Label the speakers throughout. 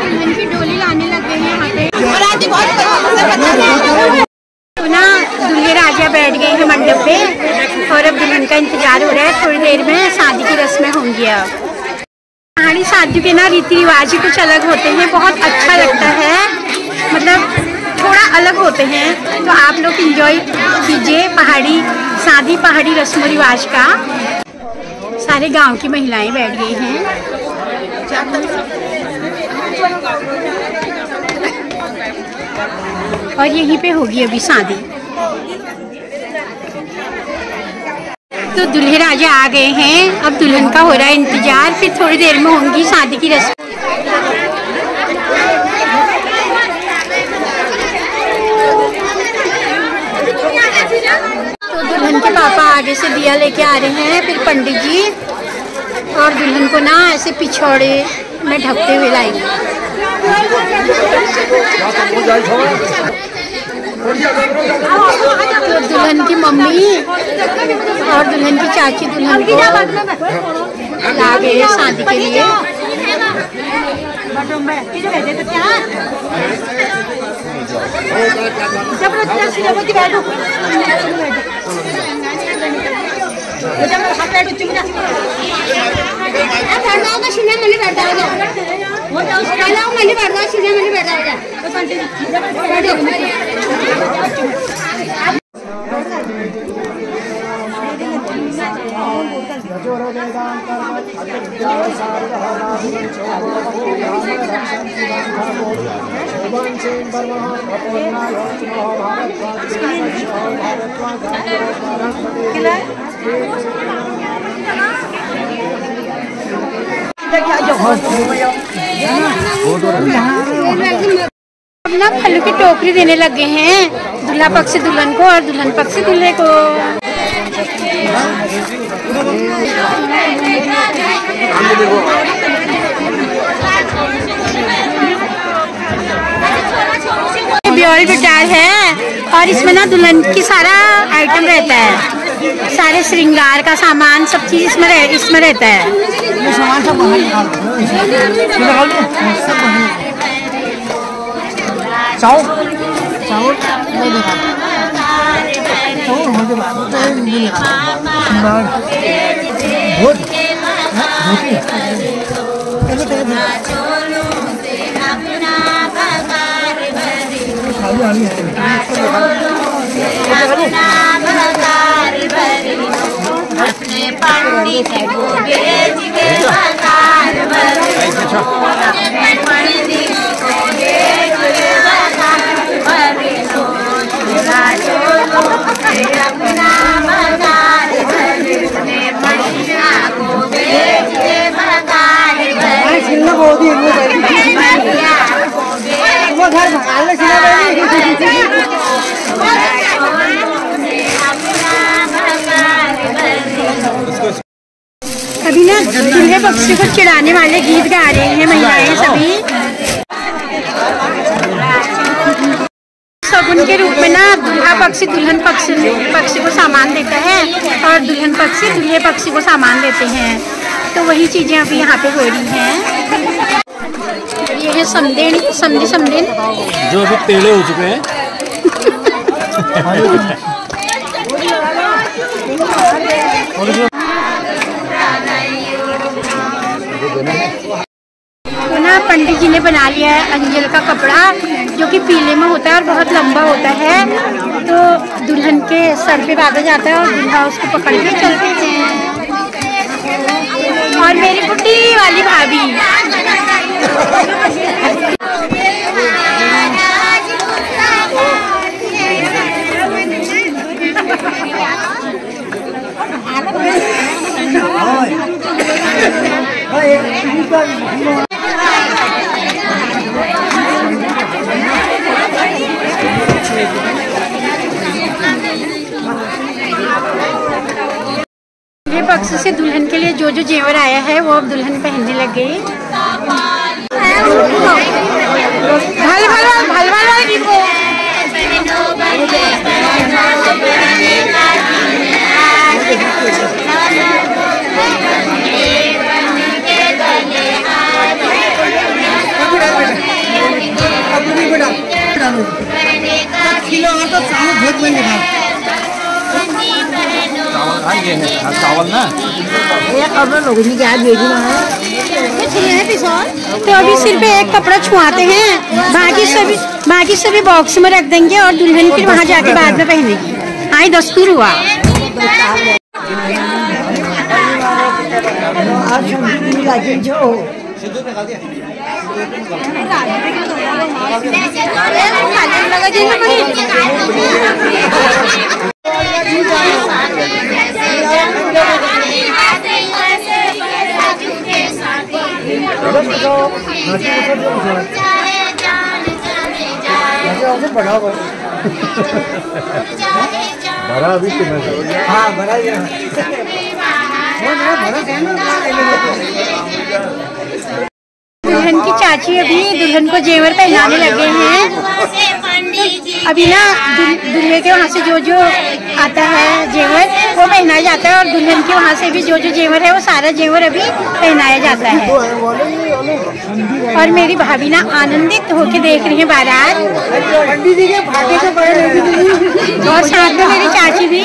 Speaker 1: दुल्हन की डोली लाने लग गए हैं यहाँ पे। तो ना दूल्हे राजा बैठ गए हैं मंडप पे और अब दुल्हन का इंतजार हो रहा है। थोड़ी देर में शादी की रस्में होंगी। अब पहाड़ी शादी के ना रीति रिवाज ही कुछ अलग होते हैं, बहुत अच्छा लगता है, मतलब थोड़ा अलग होते हैं। तो आप लोग एंजॉय कीजिए पहाड़ी शादी, पहाड़ी रस्म रिवाज का। सारे गांव की महिलाएं बैठ गई हैं और यहीं पे होगी अभी शादी। तो दूल्हे राजा आ गए हैं, अब दुल्हन का हो रहा है इंतजार, फिर थोड़ी देर में होंगी शादी की रस्म। तो दुल्हन के पापा आगे से दिया लेके आ रहे हैं, फिर पंडित जी, और दुल्हन को ना ऐसे पिछौड़े में ढकते हुए लाएंगे। तो दुल्हन की मम्मी और दुल्हन की चाची दुल्हन को ला गए हैं शादी के लिए। अब ना फलों की टोकरी देने लगे हैं, दूल्हा पक्ष दुल्हन को और दुल्हन पक्ष दूल्हे को। ब्योल बिटार है और इसमें ना दुल्हन की सारा आइटम रहता है, सारे श्रृंगार का सामान, सब चीज इसमें रहता है। सामान सब अपने पंडित को भेज के बकार भरी, अपने पंडित को भेज के बकार भरी, अपना बकार भरी, अपने महीना को भेज के बकार भरी, अभी ना दूल्हे पक्ष को चिढ़ाने वाले गीत गा रहे हैं महिलाएं सभी। शगुन के रूप में ना दूल्हा पक्ष दुल्हन पक्ष को सामान देता है और दुल्हन पक्ष दूल्हे पक्ष को सामान देते हैं। तो वही चीजें अभी यहाँ पे हो रही हैं। ये है समदेन जो अभी टेढ़े हो चुके हैं। तो ना पंडित जी ने बना लिया है अंजल का कपड़ा, जो कि पीले में होता है और बहुत लंबा होता है। तो दुल्हन के सर पे बांधा जाता है और दूल्हा उसको पकड़ के चलते हैं। और मेरी बुड्ढी वाली भाभी ये पक्ष से दुल्हन के लिए जो जो जेवर आया है वो अब दुल्हन पहनने लग गई।
Speaker 2: चावल ना
Speaker 1: तो अभी सिर्फ एक कपड़ा छुआते हैं, बाकी सभी बॉक्स में रख देंगे और दुल्हन फिर वहाँ जाके बाद में पहनेगी। हाँ, दस्तूर हुआ।
Speaker 2: बड़ा अभी हाँ बड़ा
Speaker 1: दुल्हन की चाची अभी दुल्हन को जेवर पहनाने लगे हैं। अभी ना दुल्हे के वहाँ से जो जो आता है जेवर वो पहनाया जाता है, और दुल्हन के वहाँ से भी जो जो जेवर है वो सारा जेवर अभी पहनाया जाता है। और मेरी भाभी ना आनंदित होके देख रही है बारात, और साथ में मेरी चाची भी।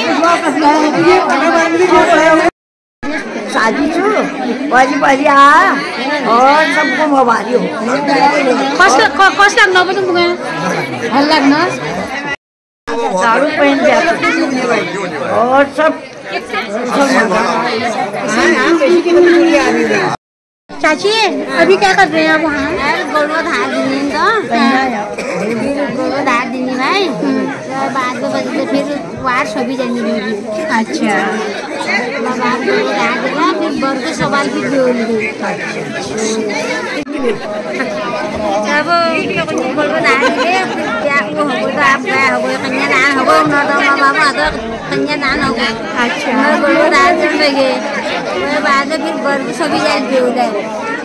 Speaker 3: शादी बाजी आ और सबको मवारी हो
Speaker 1: कौस लगना हो तुम हल लगना
Speaker 3: साड़ू पहन जाते और सब
Speaker 1: चाची अभी क्या कर रहे हैं आप वहाँ?
Speaker 4: गोड़ो धार देनी भाई बाद में बजे फिर वार सभी जानी होगी।
Speaker 1: अच्छा,
Speaker 4: बाद में धार देना फिर बर के सवाल फिर बोलेंगे। अब गोड़ो धार दे क्या वो हो तो आप गया हो गए कन्यादान हो गए न तो माँ बाबा तो कन्यादान हो गए।
Speaker 1: अच्छा,
Speaker 4: गोड़ो धार देने गए बाद में फिर बर के सभी जाएंगे हो गए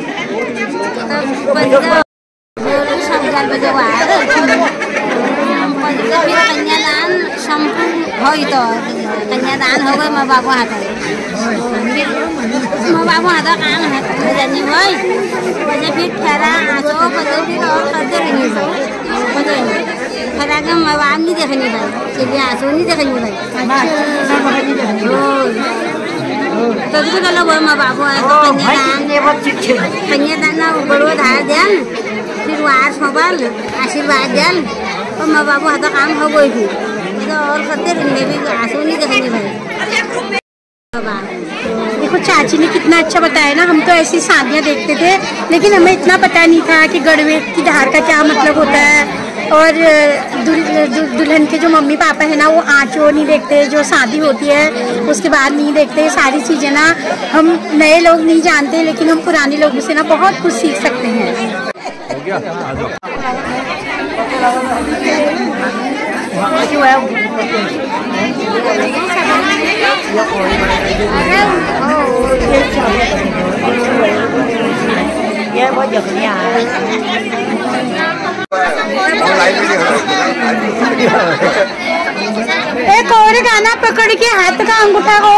Speaker 4: सब जाल बजे कन्यादान संपूर्ण हो तो कन्यादान हो गए माँ बाबू हाथ माँ बाबू हाथ काम है जानी भाई बजे फिर ठहरा आँचो बजे फिर और करते रहेंगे सब बजे ठहरा के माँ बाप नहीं देखेंगे भाई चलिए आँचो नहीं देखेंगे भाई तो चलो वो माँ बाबू है तो कन्यादान बड़ो धार देन फिर वार सवाल आशीर्वाद देन और माँ बाबू हाथ काम हो गई थी तो और करते रहेंगे भी आंसू नहीं देखेंगे भाई।
Speaker 1: देखो चाची ने कितना अच्छा बताया ना, हम तो ऐसी शादियाँ देखते थे लेकिन हमें इतना पता नहीं था कि गड़वे की धार का क्या मतलब होता है। और दुल्हन के जो मम्मी पापा है ना वो आँचो नहीं देखते, जो शादी होती है उसके बाद नहीं देखते। सारी चीज़ें ना हम नए लोग नहीं जानते, लेकिन हम पुराने लोगों से ना बहुत कुछ सीख सकते हैं। एक और गाना पकड़ के हाथ का अंगूठा हो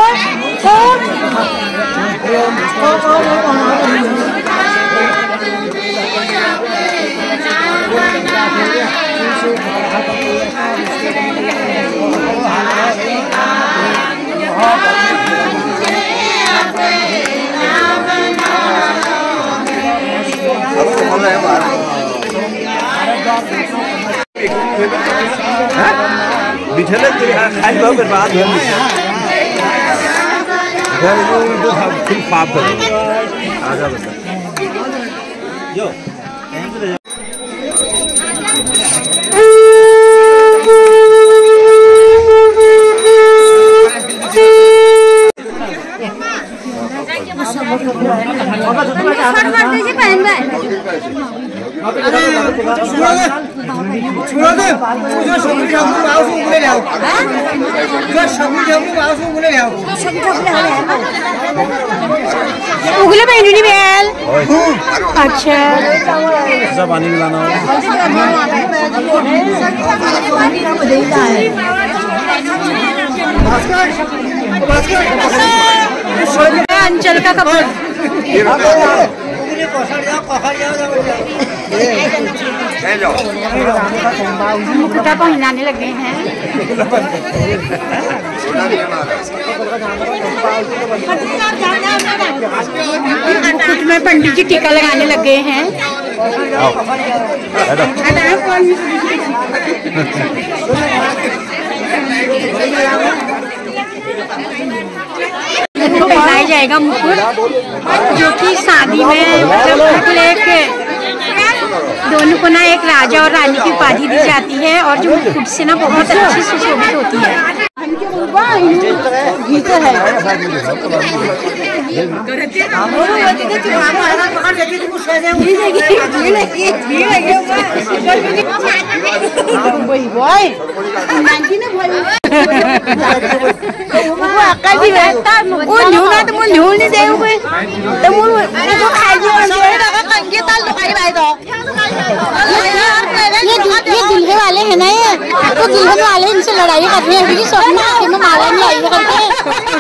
Speaker 2: बिछले खाई बहुत बर्बाद हो फिर पाप कर आजा बता जो
Speaker 1: उगले पहनी बैल। अच्छा,
Speaker 2: पानी मिलाना
Speaker 1: अंचल का कपड़ा मुकुटा पहनाने लगे हैं। मुकुट में पंडित जी टीका लगाने लगे हैं। इनको पहनाया जाएगा मुकुट, जो कि शादी में मतलब दोनों को ना एक राजा और रानी की उपाधि दी जाती है और जो मुकुट से ना बहुत अच्छी सुशोभित होती है। ये दुल्हे वाले हैं ना, ये तो दुल्हन वाले इनसे लड़ाई कर रहे हैं। स्वप्न में माला नहीं आई करके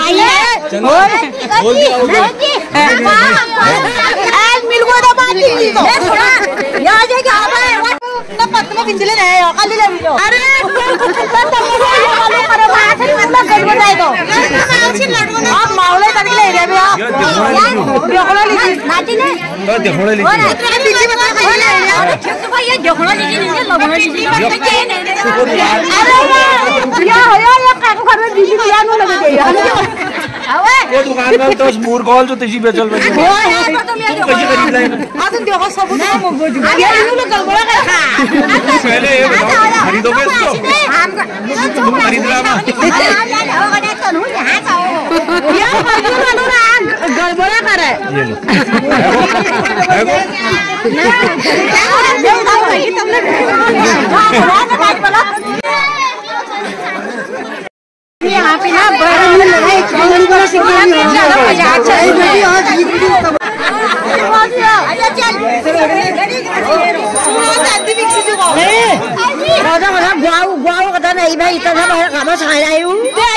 Speaker 2: वो दुकान में तो मूर कॉल जो तेजी बेचल में कैसे खरीद लाएगा?
Speaker 3: देखो सब
Speaker 2: पहले ये बताओ खरीदोगे इसको? खरीद रहा
Speaker 3: गड़बड़ा करे
Speaker 1: यहाँ पे ना
Speaker 3: नहीं भाई इतना खाना छा रहा हूँ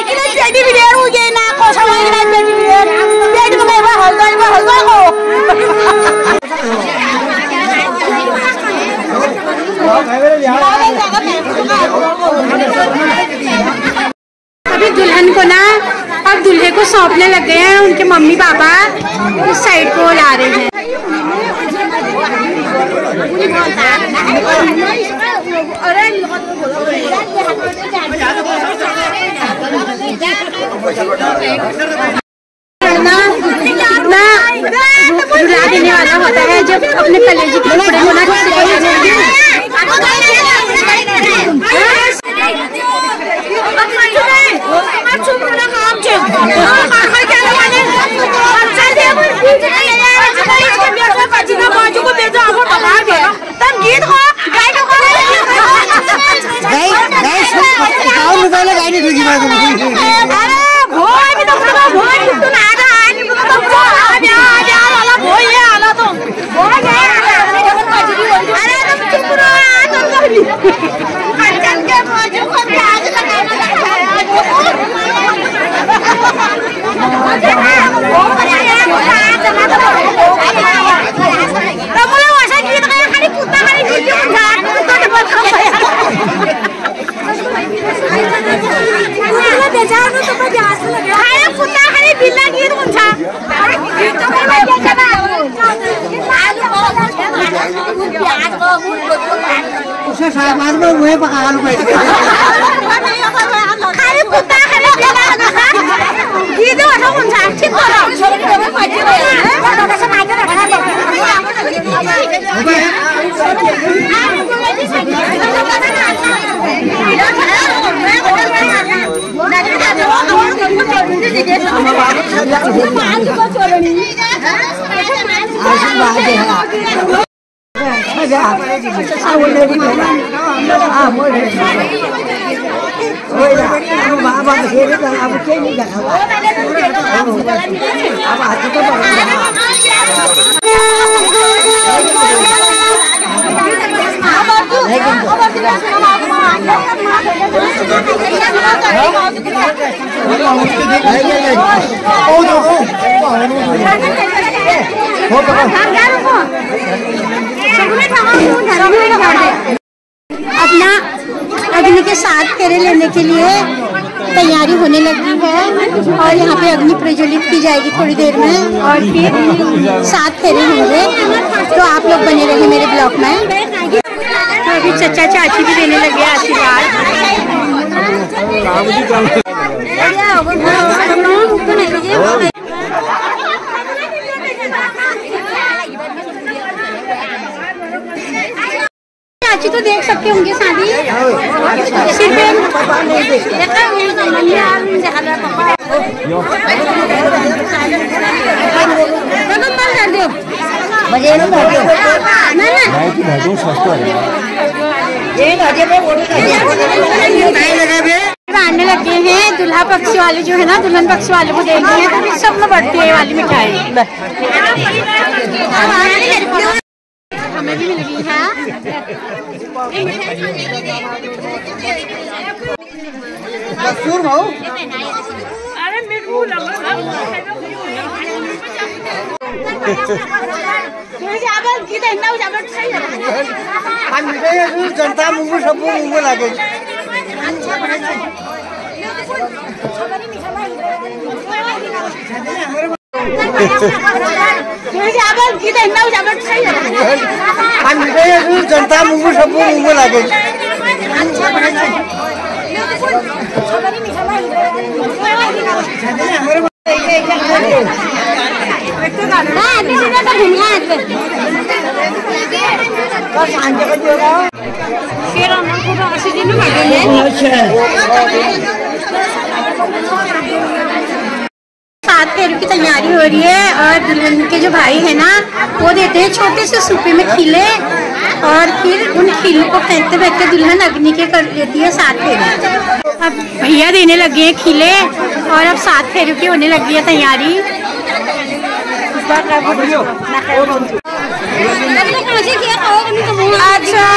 Speaker 1: अभी दुल्हन को ना अब दूल्हे को सौंपने लग गए हैं। उनके मम्मी पापा उस साइड को ला रहे हैं। रुला देने वाला होता है जब अपने कलेजे के टुकड़े होना
Speaker 3: उसे सामान में मुझे पका लो
Speaker 1: दुल्हन के 7 फेरे लेने के लिए तैयारी होने लगी है और यहाँ पे अग्नि प्रज्वलित की जाएगी थोड़ी देर में और फिर 7 फेरे होंगे। तो आप लोग बने रहिए मेरे ब्लॉग में। तो अभी चचा चाची भी देने लगे आशीर्वाद। चाची तो देख सकते होंगे शादी सिर्फ आने लगे हैं। दूल्हा पक्ष वाले जो है ना दुल्हन पक्ष वाले को देख रहे हैं तो सब में बढ़ती है वाली मिठाई। हमें भी मिल गई है।
Speaker 3: जनता मुंगू सब मुंगू लागे जनता मुंगू सब मुंगू लागे
Speaker 1: सात फेरों की तैयारी हो रही है और दुल्हन के जो भाई है ना वो देते हैं छोटे से सूपे में खीले और फिर उन खीलों को फेंकते फेंकते दुल्हन अग्नि के कर देती है 7 फेरे। अब भैया देने लगे हैं खीले और अब 7 फेरों की होने लगी है तैयारी। अच्छा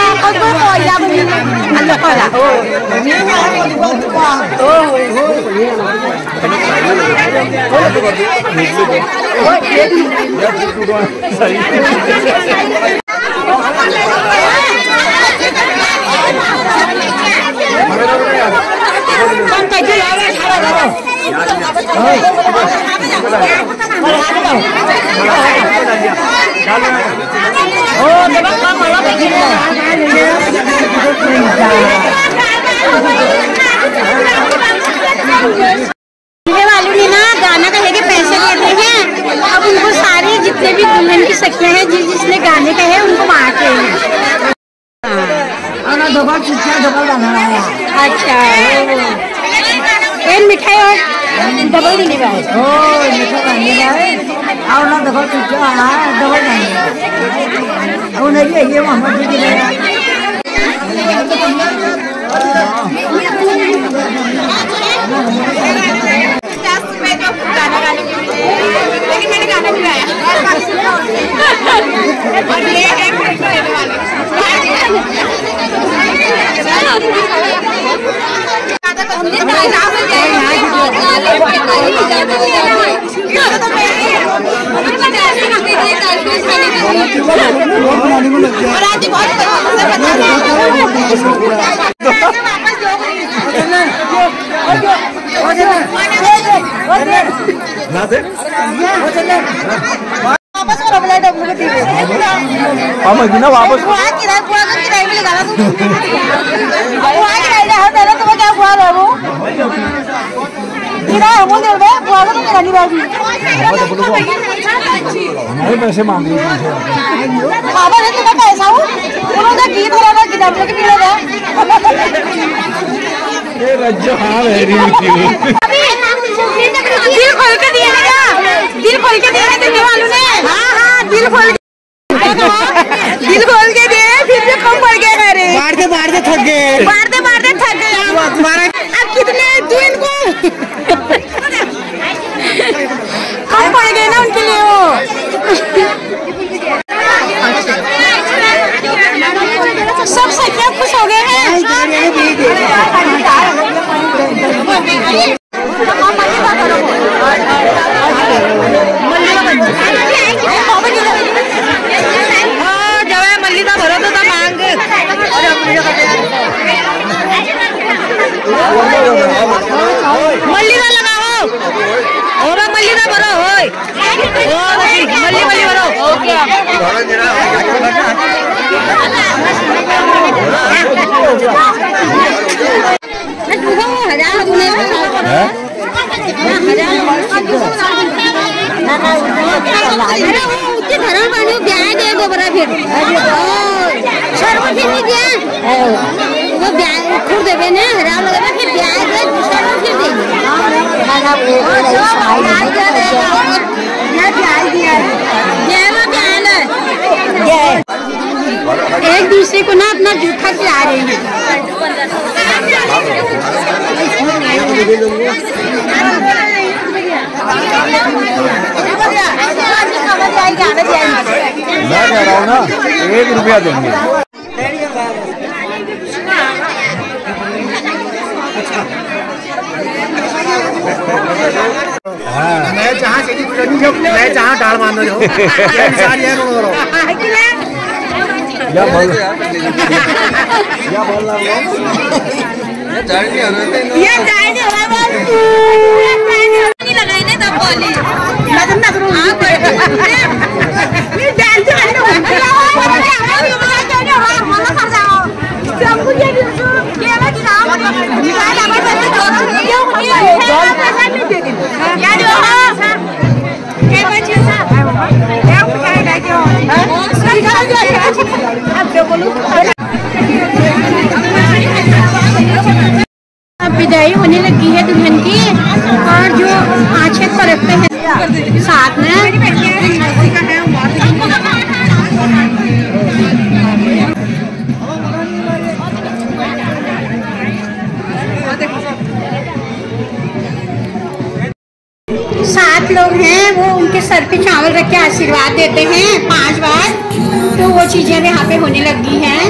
Speaker 1: वालों ने ना गाना कहे के पैसे देते हैं। अब उनको सारे जितने भी दुल्हन की सखियां हैं जिसने गाने कहे उनको बांट रहे हैं। अच्छा मिठाई और डबल देने वाले लेकिन मैंने गाना नहीं गाया।
Speaker 2: वापस हमारे पैसे मांग रही दिल खोल के दिए दिल खोल के दिए देने वालों ने। हाँ दिल खोल के दिए फिर भी कम पड़ गए। अरे मारते थक गए अब कितने तू इनको कम पड़ गए ना उनके लिए वो। सब सखियां खुश हो गए हैं। मल्लिका भरो तो मांग
Speaker 4: वो ब्याह खुद देवे ना राव लगे फिर ब्याह दे दूसरा को फिर देंगे ना वो ना ब्याह दिया ये वो ब्याह
Speaker 1: एक दूसरे को ना अपना जूठा खिला रहे हैं।
Speaker 2: मैं कह रहा हूँ ना 1 रुपया देंगे।
Speaker 3: मैं जहाँ डाल मान रही हूँ
Speaker 2: क्या बोल रहा हूँ
Speaker 1: अब विदाई होने लगी है दुल्हन की, और जो आँचें पर रखते हैं साथ में सात लोग हैं, वो उनके सर पे चावल रख के आशीर्वाद देते हैं 5 बार। तो वो चीजें भी यहाँ पे होने लगी हैं।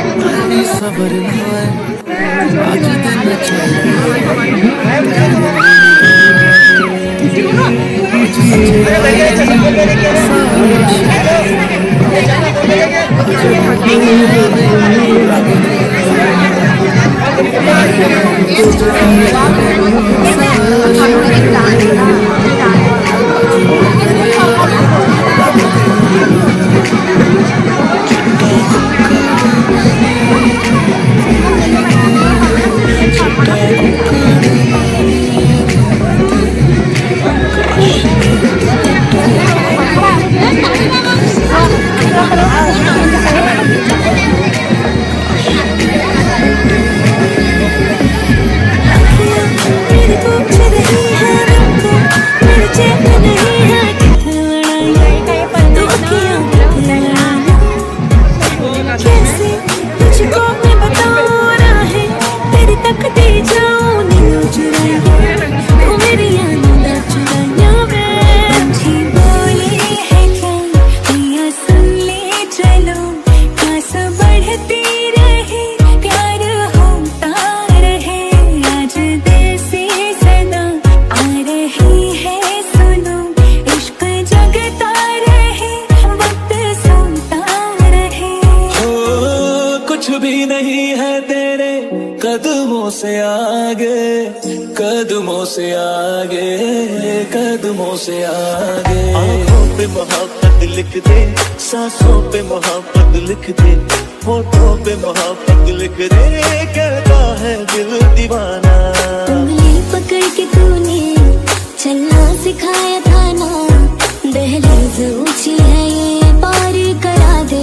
Speaker 5: कदमों से आगे आँखों पे मोहब्बत लिख दे, सांसों पे मोहब्बत लिख दे, होठों पे मोहब्बत लिख दे, कहता है दिल दीवाना।
Speaker 6: उंगली पकड़ के तूने चलना सिखाया था ना, दहलीज ऊंची है ये पार करा दे।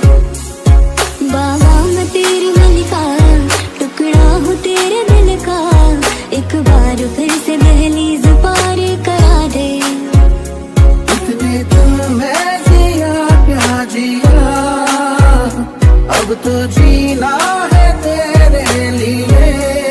Speaker 6: बाबा मैं तेरी मलिका, टुकड़ा हूँ तेरे दिल का, एक बार फिर से दहलीज पार करा दे।
Speaker 3: इतने तुम मैं जिया प्यार जिया, अब तो जीना है तेरे लिए।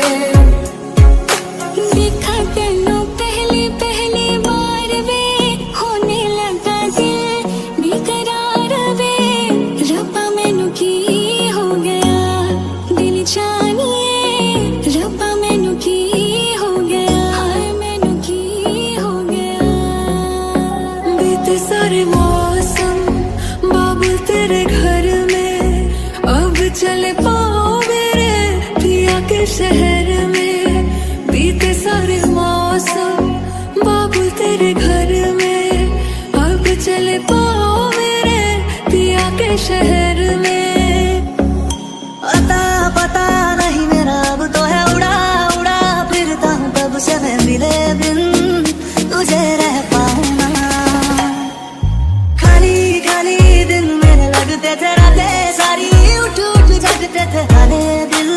Speaker 6: देखा तेनू पहली पहली बार वे, होने लगा दिल बेकरार वे। रब्बा मैनू की हो गया दिल जानिए, रब्बा मैनू की हो गया, हाय मैनू की हो गया। बीते सारे मौसम बाबुल तेरे घर में, अब चले पाओ मेरे पिया के शहर में। बीते सारे मौसम बाबुल तेरे घर में, अब चले पाओ मेरे पिया के शहर में।
Speaker 3: अता पता नहीं मेरा अब तो है उड़ा उड़ा फिरता हूँ कब से मैं मिले बिन तुझे रह पाऊँ ना। खाली खाली दिन मेरे लगते थे रातें सारी, उठ उठ जगते थे हाले दिल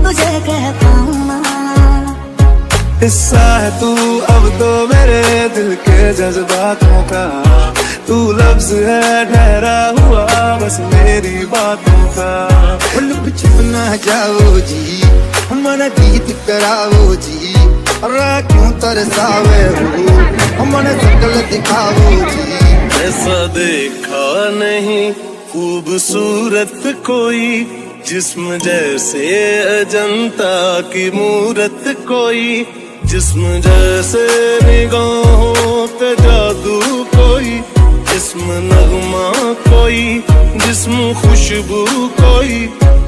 Speaker 3: तुझे कह पाऊं ना।
Speaker 5: हिस्सा है तू अब तो मेरे दिल के जज्बातों का, तू लफ्ज है ठहरा हुआ बस मेरी बातों का।
Speaker 7: लुक छुप ना जाओ जी, मन गीत कराओ जी, क्यों तरसावे हो मन शकल दिखाओ जी।
Speaker 5: ऐसा देखा नहीं खूबसूरत कोई, जिस्म जैसे अजंता की मूरत कोई, जिस्म जैसे निगाहों पे जादू कोई, जिस्म नगमा कोई, जिस्म खुशबू कोई।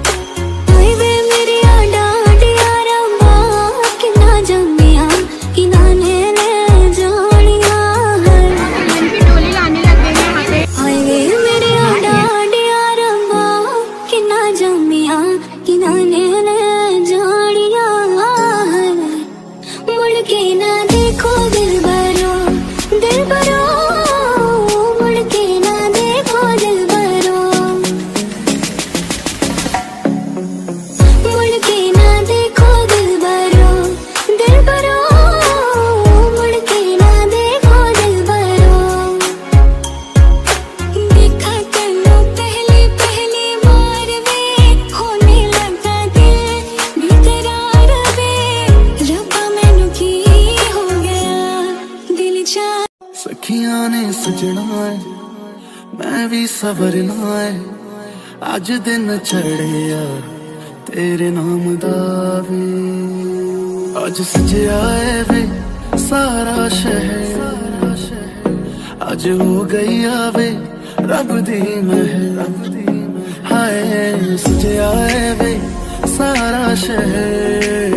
Speaker 5: सखियां ने सजना है मैं भी सवरना है, अज दिन चढ़िया तेरे नाम दा वे। अज सजया है वे सारा शहर, अज हो गई आवे रब दी महर। हाय सजया है वे सारा शहर,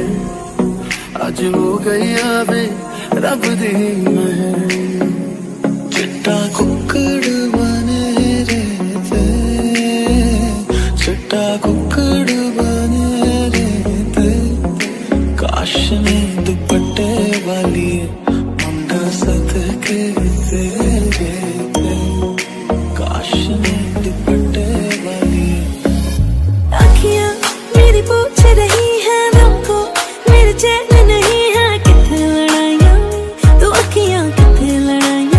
Speaker 5: अज हो गई आवे रब दी महर। चिट्टा कुक्कड़ बने रहते, चिट्टा कुक्कड़ बने रहते, काश में दुपट्टे वाली मुंडा सदके तेरे, काश में दुपट्टे वाली।
Speaker 6: अखियां मेरी पूछ रही है हमको, मेरे चैन नहीं है कितने लड़ाइयाँ, तो अखियां कितने लड़ाइयाँ,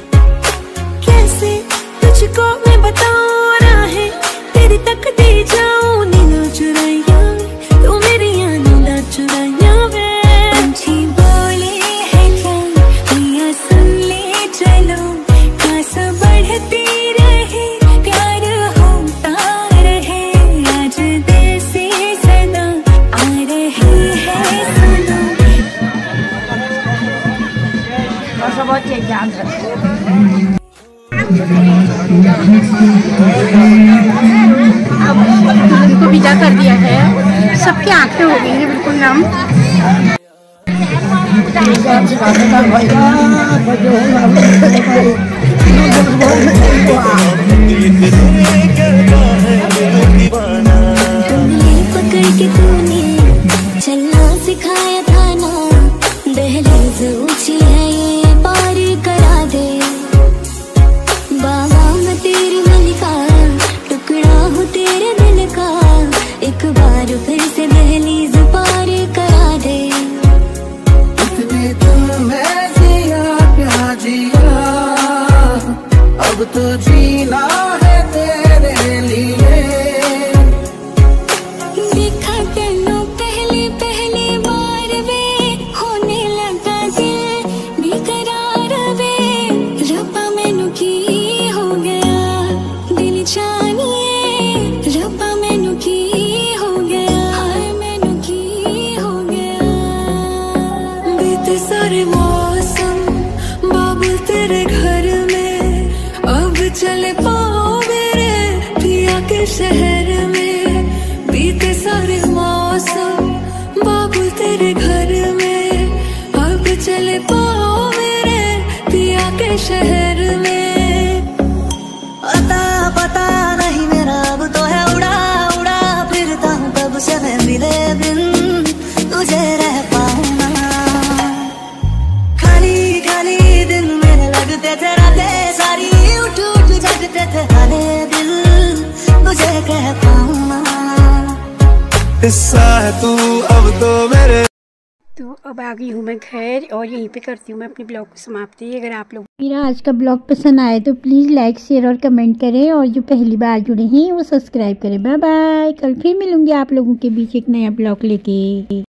Speaker 6: कैसे तुझको मैं बताऊं राहें तेरी तक दे जाऊं। नींद चुराइया तू मेरी नींद चुराइया वे। पंछी बोले है क्या मियां सुन ले चलो, खास बढ़ती रहे प्यार होता रहे, आज दिल से सदा आ रही है सुनो।
Speaker 1: अब उनको विदा कर दिया है, सबकी आंखें हो गई हैं बिल्कुल नम।
Speaker 6: पकड़ के तूने चलना सिखाया था ना, दहलीज ऊंची है ये पार करा दे। बाबा मैं तेरी मलिका, टुकड़ा हूँ तेरे दिल का, एक बार फिर से दहलीज पार करा दे।
Speaker 5: इतने तो मैं जिया प्यार जिया, अब तो जीना है तेरे लिए। हिस्सा है तू अब तो मेरे।
Speaker 1: तो अब आ गई हूँ मैं घर और यहीं पे करती हूँ मैं अपने ब्लॉग को समाप्ति। अगर आप लोग मेरा आज का ब्लॉग पसंद आए तो प्लीज़ लाइक शेयर और कमेंट करें, और जो पहली बार जुड़े हैं वो सब्सक्राइब करें। Bye bye. कल फिर मिलूंगी आप लोगों के बीच एक नया ब्लॉग लेके।